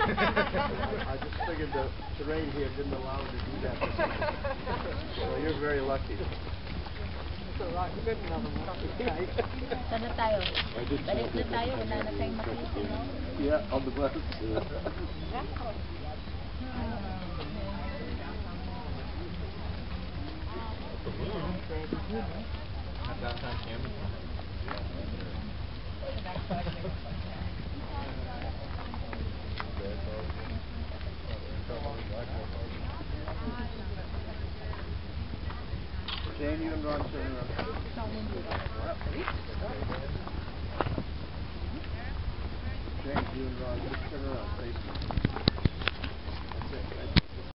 I just figured the terrain here didn't allow me to do that. So you're very lucky. Saan na tayo? Balik na tayo, wala na tayong makita. Yeah, on the bus. Jane, you and Ron turn around. Jane, you and Ron just turn around, face me. That's it, right?